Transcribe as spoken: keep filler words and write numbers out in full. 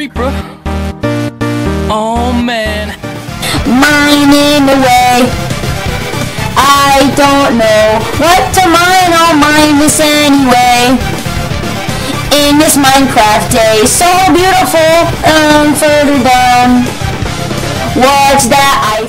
creeper. Oh man. Mining away. I don't know what to mine, I'll mine this anyway. In this Minecraft day, so beautiful, um, further down. What's that? I